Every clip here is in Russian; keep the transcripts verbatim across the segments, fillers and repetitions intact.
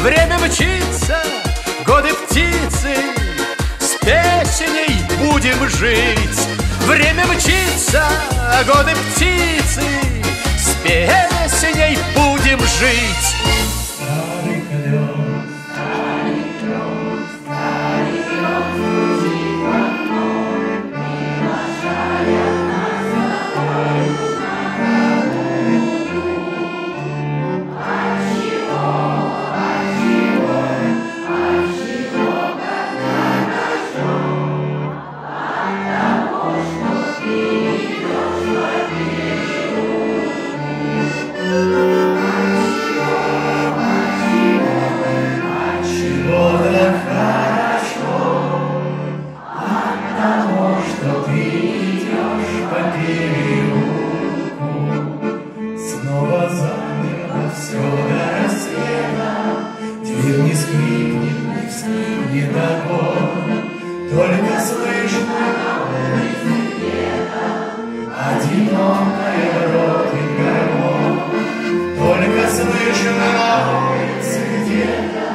Время мчится, годы птицы, с песней будем жить. Время мчится, годы птицы, с песней будем жить. Старый колес, старый пес, старый пес, летит в окно, приглашая нас с тобой на прогулку. Отчего, отчего, отчего так хорошо? От того, что ты идешь по переулку. Дверь не скрипнет, не вскрипнет огонь, только слышно на улице где-то одинокая бродит гармонь. Только слышно на улице где-то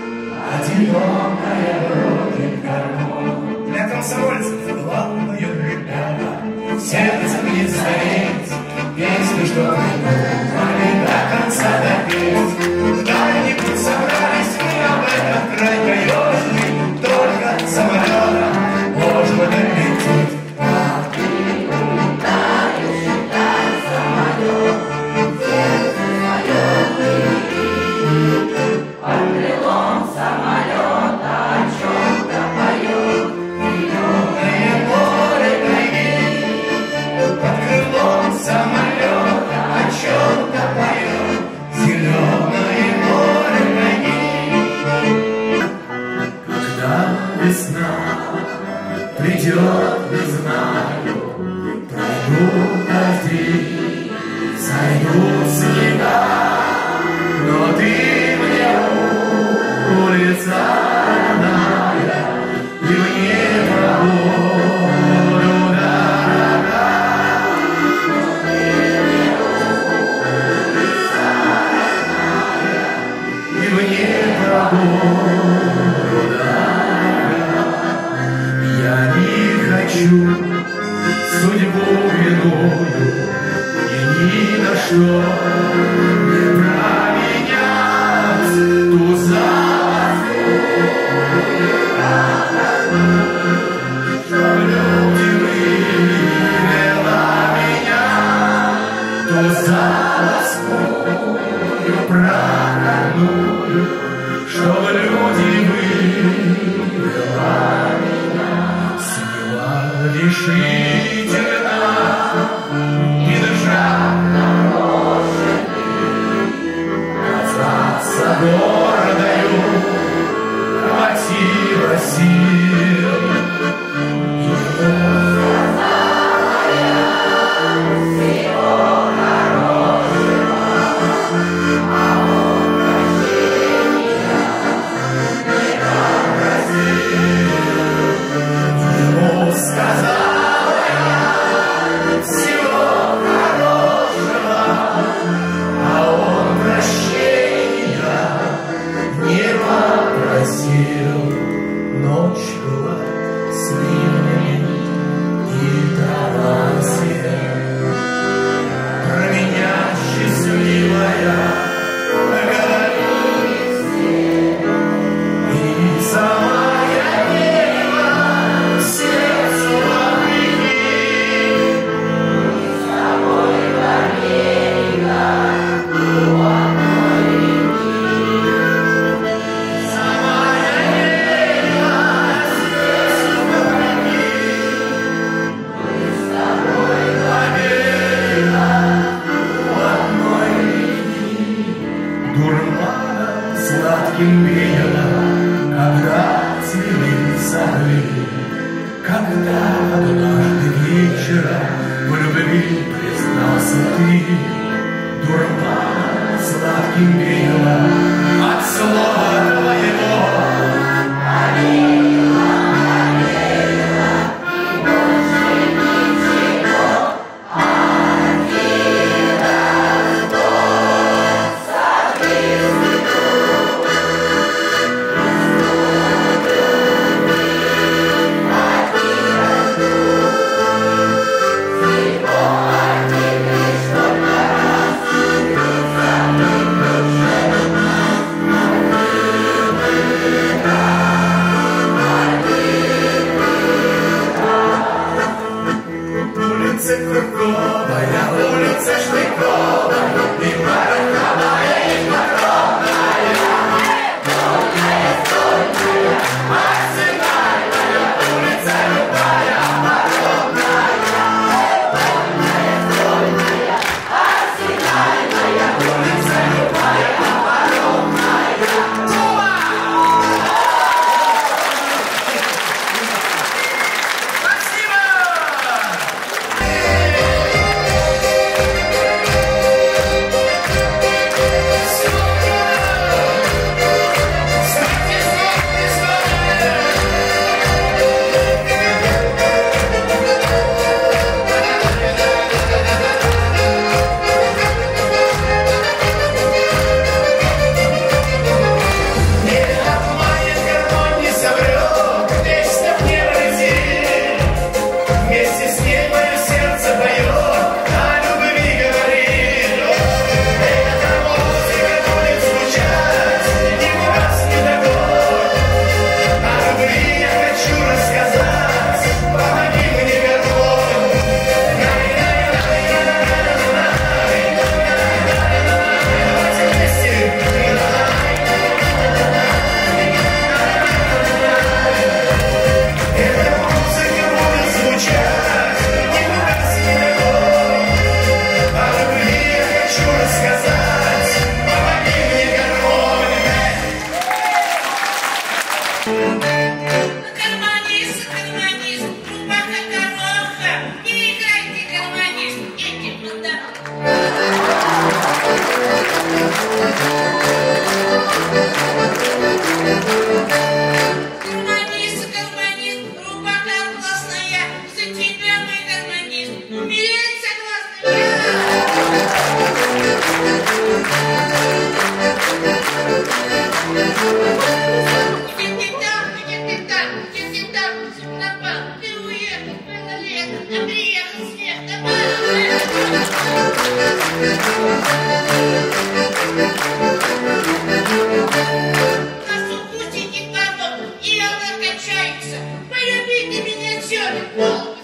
одинокая бродит гармонь. Для комсомольцев главное, ребята, сердцем не стареть, песни, что придумали до конца допеть. Когда-нибудь собрались мы об этом край таежный, только самолетом можно долететь. Как ты улетаешь, летает самолет, сердце свое летит. Под крылом самолета о чем-то поет зеленое море крайней. Под крылом самолета о чем-то поет зеленое море крайней. Когда весна придет, не знаю, пройдут дожди, сойдут снега, но ты мне улица родная, и мне пробуду дорога. Но ты мне улица родная, и мне пробуду дорога. Я не хочу судьбу иную, и ни на что не променять ту золотую радость, что люди вывела меня, ту золотую проходную, что люди вывела меня. Смела решительно, не дыша на лошади, казаться гордою хватило сил. Ему сказала я всего хорошего, а он прощения не попросил. Ему сказала я всего хорошего, а он прощения не попросил. Ночь была с ливнями и трава сидела, про меня счастливая говорили все, и сама я верила сердцу вопреки. Мы с тобой во берега у одной реки. Сама я верила сердцу вопреки. Мы с тобой во берега у одной реки. Дурманом сладким веяло, когда цвели сады, когда однажды вечером в любви признался ты. Дурманом сладким веяло от слова твоего. Повеяло, повеяло, и больше ничего. Один раз, сады цветут. Гармонист, гармонист, рубаха гороха. Не играйте, гармонист, этим Гармонист, гармонист, рубаха классная. За тебя, мой гармонист, умереть согласна. Нас укусите, папа, и она качается. Полюбите меня, черт, пол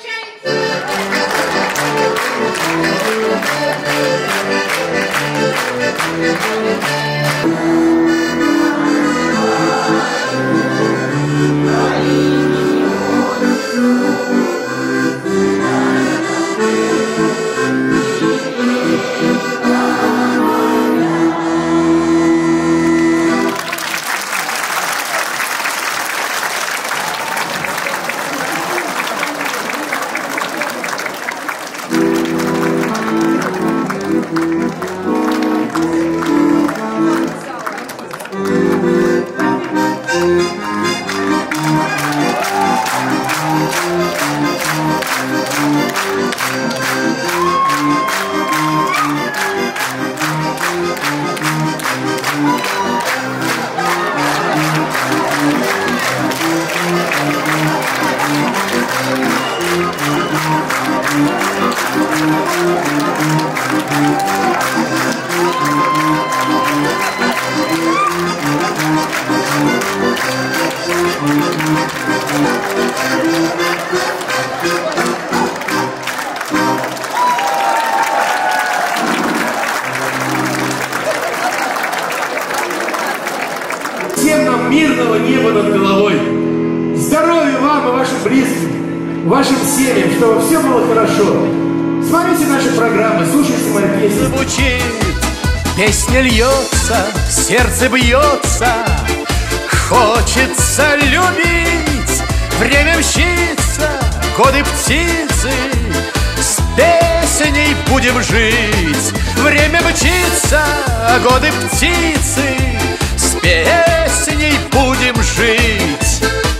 Всем нам мирного неба над головой. Здоровья вам и вашим близким, вашим семьям, чтобы все было хорошо. Смотрите наши программы, слушайте мои песни. Звучит, песня льется, сердце бьется, хочется любить, время мчится, годы птицы, с песней будем жить. Время мчится, годы птицы, с песней будем жить.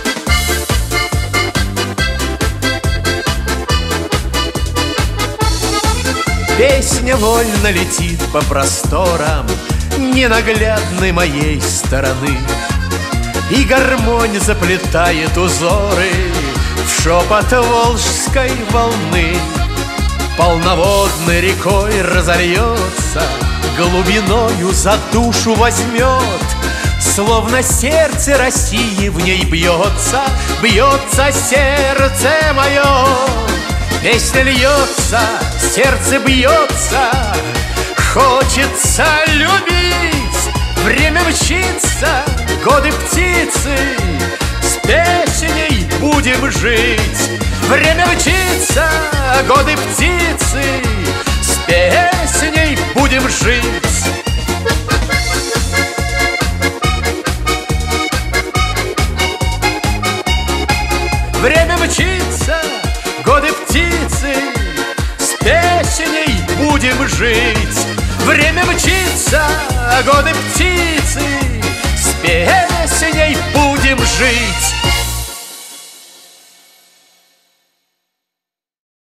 Песня вольно летит по просторам ненаглядной моей стороны, и гармонь заплетает узоры в шепот волжской волны. Полноводной рекой разольется, глубиною за душу возьмет, словно сердце России в ней бьется, бьется сердце мое. Песня льется, сердце бьется, хочется любить, время мчится, годы птицы, с песней будем жить. Время мчится, годы птицы, с песней будем жить. Время мчится, годы птицы, с песней будем жить. Время мчится, годы птицы, с песней будем жить.